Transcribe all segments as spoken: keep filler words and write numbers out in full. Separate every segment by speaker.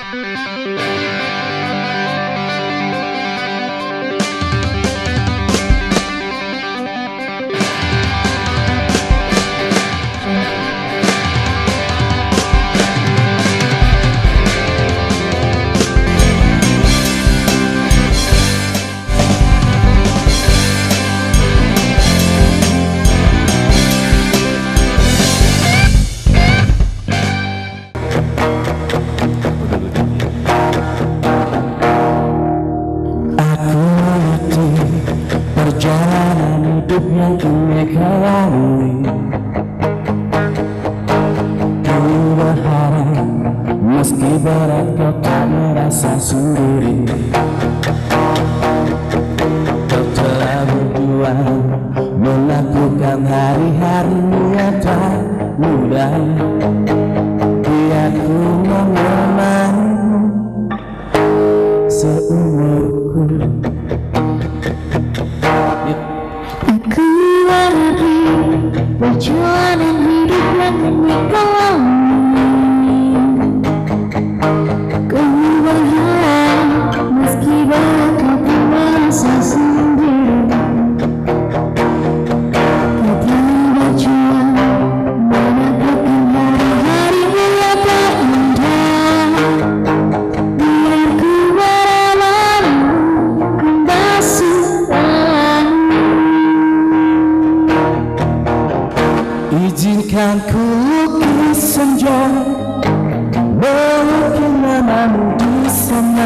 Speaker 1: Perjalanan hidup yang kini kau lalui, ku berharap meski berat kau tak merasa sendiri. Kau telah berjuang melakukan hari-harimu yang tak mudah. Biar ku menemanimu seumurku.
Speaker 2: Aku berlari perjalanan hidup yang kini kau lalui, ku berharap meski berat kau tak merasa sendiri. Kau telah berjuang melakukan hari-harimu yang tak mudah. Biar ku menemanimu kembali.
Speaker 1: Izinkan ku lukis senja, melukis namamu di sana,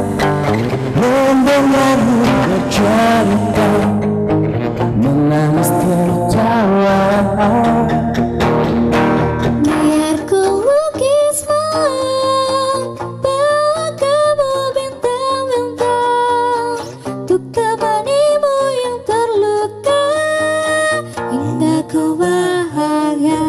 Speaker 1: mendengarmu bercerita, menangis tertawa.
Speaker 2: Biar ku lukis malam, bawa kamu bintang-bintang, untuk temanimu yang terluka hingga ku bahagia.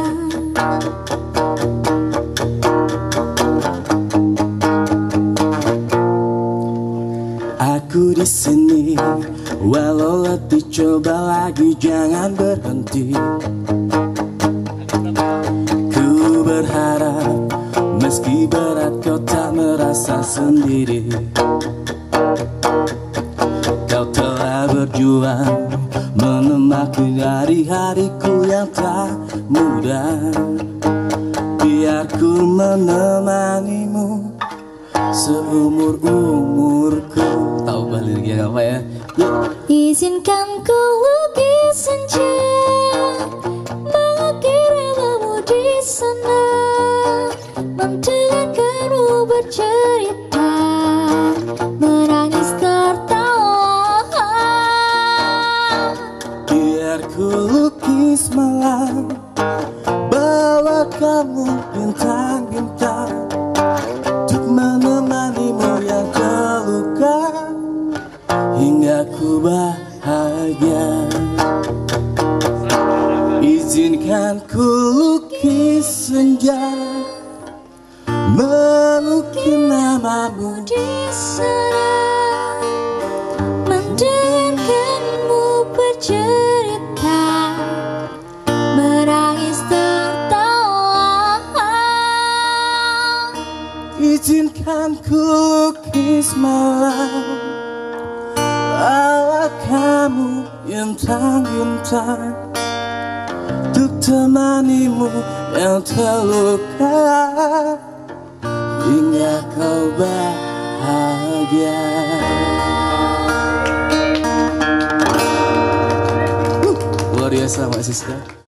Speaker 1: Aku di sini, walau letih coba lagi jangan berhenti. Ku berharap meski berat kau tak merasa sendiri. Kau telah berjuang menemani hari-hariku yang tak mudah. Biar ku menemanimu seumur-umurku. Tahu baliknya apa ya?
Speaker 2: Izinkan ku lukis senja, mengirimmu di sana, mendengarkanmu bercerita, menangis tertawa.
Speaker 1: Biar ku lukis malam, bawa kamu bintang-bintang, untuk menemanimu yang terluka hingga ku bahagia. Izinkan ku lukis senja, melukis namamu
Speaker 2: Di sana, mendengarkanmu bercerita, menangis tertawa.
Speaker 1: Izinkan ku lukis malam, bawa kamu bintang-bintang, untuk temanimu yang terluka hingga kau bahagia. Uh, luar biasa Mbak Siska.